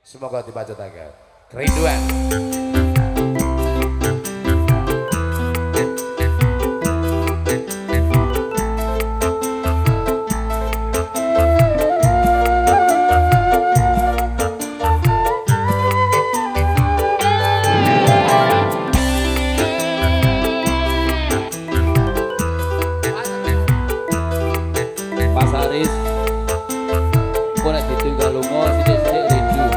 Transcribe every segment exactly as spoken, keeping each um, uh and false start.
Semoga dipacetaken kerinduan. Pasaris kok nek ditinggal lunga sithik-sithik rindu.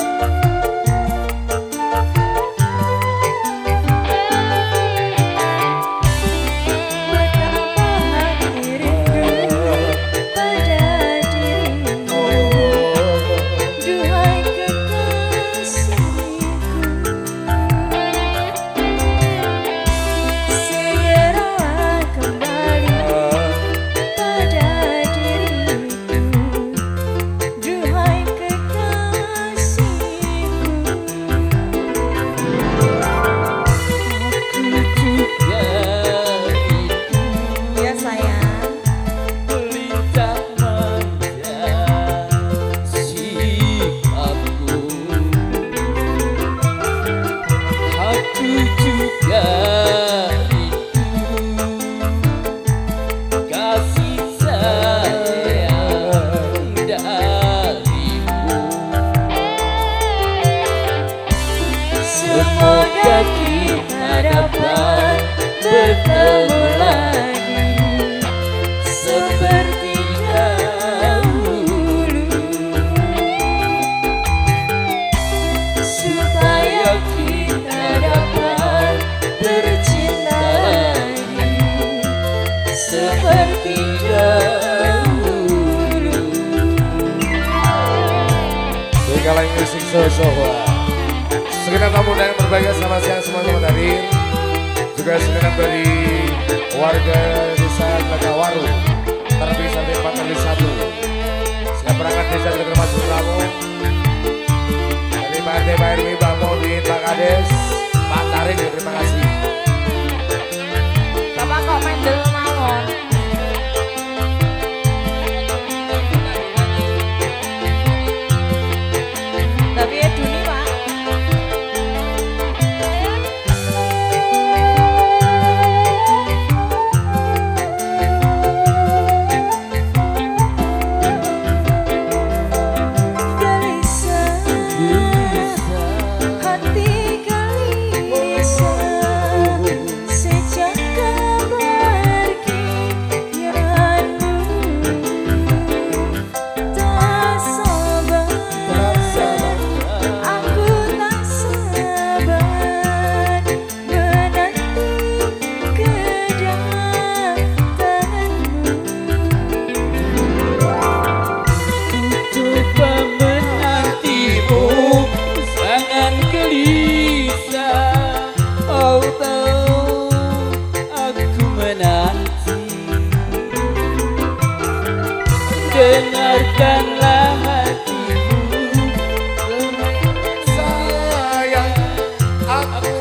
Semoga kita dapat bertemu lagi seperti dahulu, supaya kita dapat bercinta lagi seperti dahulu. Segala musik so-so. Segenap tamu dan berbahagia selamat siang semua teman hadir. Juga segenap dari warga desa Lagawaru terlebih sampai empat kali satu. Siap perangkat desa juga termasuk tamu dari Pak R T, Pak R W, Pak Modin, Pak Kades, Pak Tarik, terima kasih. Bapak kok mendel mawon. Tapi ya Duni Pak. Dengarkanlah hatimu, Sayang, aku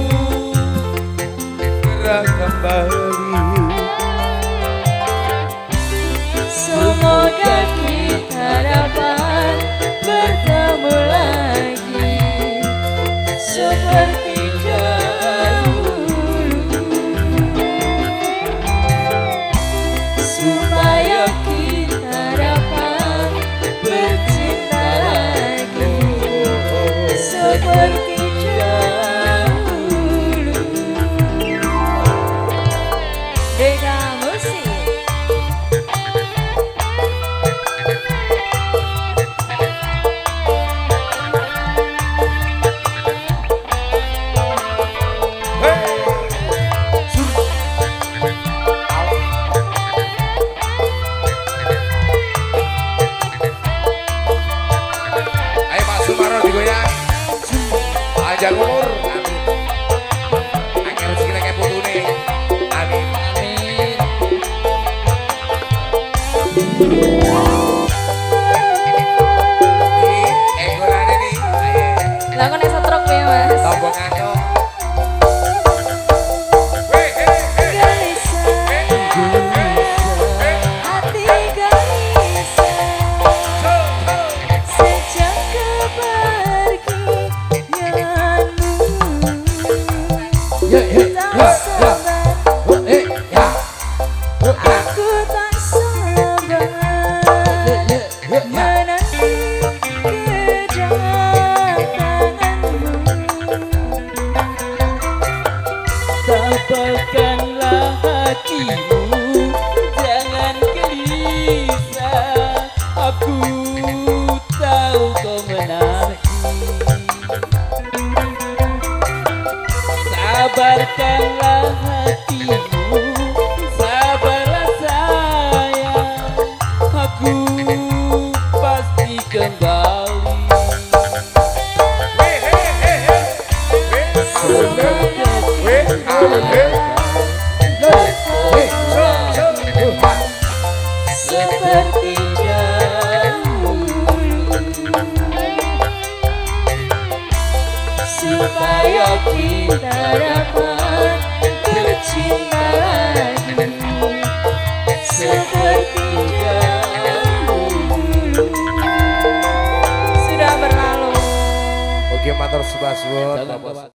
gerak kembali. Semoga kita dapat bertemu lagi seperti dahulu, supaya kita dapat bercinta lagi seperti dahulu. Deka musik. Ayo Pak Sumarno digoyang. Panjang umur. Amin. Akeh rezeki nek putune. Amin. amin. Nih, egolane nih. Ayo. Lah kok nek setruk ya Mas? Tombong ngano. Weh, heh, heh. Gelisah, hati gelisah sejak kembali. tak sabar, Eh, ya. aku tak sabar menanti kedatanganmu. Sabarkanlah hatimu, jangan gelisah. Aku tahu kau menanti. Sabarkanlah hatimu, sabarlah sayang. Aku pasti kembali. Seperti dahulu, Supaya kita dapat bercinta lagi seperti dahulu. Sudah berlalu. Oke, matur suwun. Jangan